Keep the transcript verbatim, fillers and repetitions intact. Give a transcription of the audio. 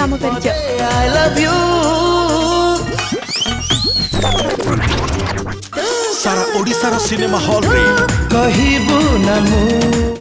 काम कर सारा ओडिसा रो सिनेमा हॉल रे कहिबू ना मु